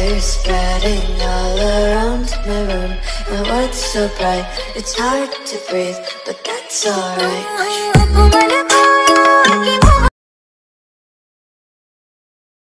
fire spreading all around my room. My world's so bright, it's hard to breathe, but that's alright.